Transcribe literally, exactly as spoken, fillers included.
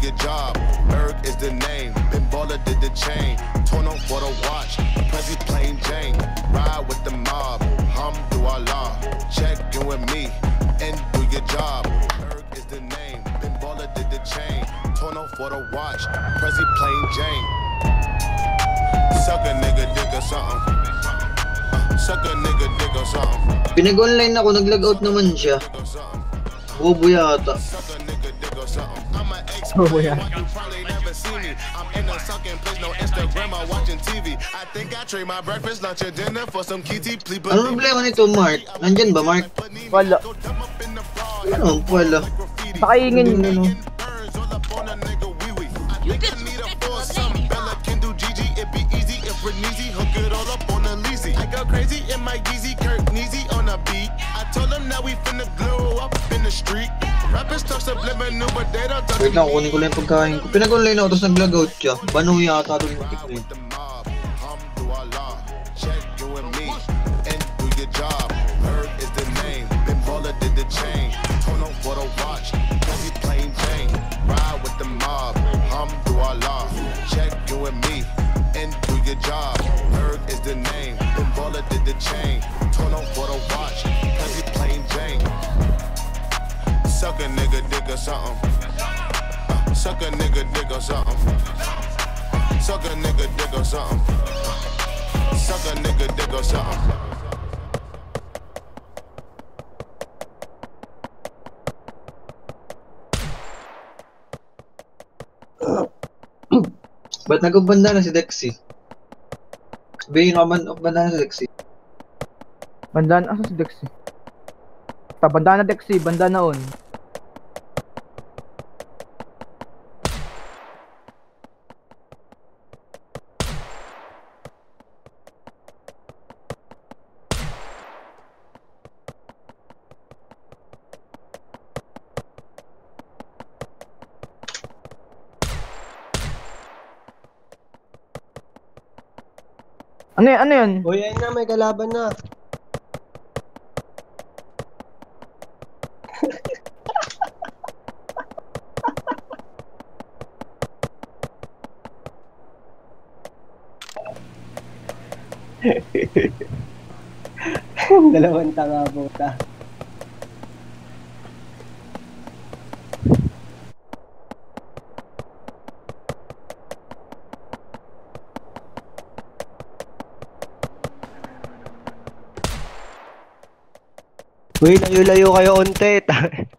your job. Erg is the name. Ben Baller did the chain. Torn on for the watch. Prezi plain Jane. Ride with the mob. Alhamdulillah. Check in with me and do your job. Erg is the name. Ben Baller did the chain. Torn on for the watch. Prezi plain Jane. Suck a nigga dick or something. Uh, suck a nigga dick or something. Pinag-online ako, nag-logout naman siya. Bobo yata. Bobo yata. I'm in a sucking place, no Instagram, I'm watching T V. I think I trade my breakfast, lunch, and dinner for some kitty. Ano problema nito, Mark? Nandyan ba, Mark? Wala. Ano, wala. Pakaingin yun, ano. You can need a for some Bella can do G G, it be easy if we're easy, hook it all up on a leasy. I go crazy in my Yeezy, Kirk Neezy on a beat. I told them that we finna glow up in the street. Rappers talk subliminal, but they don't talk. Wait lang, kunin ko lang yung pagkain ko. Pinag-online ako, tapos nag-logout siya. Bano yata doon yung tikli. Check you and me, and do your job. Erg is the name, Ben Baller did the chain. Torn on for the watch, Prezi plain Jane. Ride with the mob, Alhamdulillah. Check you and me, and do your job. Erg is the name, Ben Baller did the chain. Torn on for the watch, Prezi plain Jane. Suck a nigga dick or something. Uh, suck a nigga dick or something. Suck a nigga dick or something. Suck a nigga dick or something. Ba't nag-banda na si Dexy? Sabihin ko, banda na si Dexy. Bandaan, asa si Dexy? Ta, banda na Dexy, banda na on. Ano yan? Ano yan? Uy, ayun na, may kalaban na. Dalawang tanga puta. Uy, layo-layo kayo onte.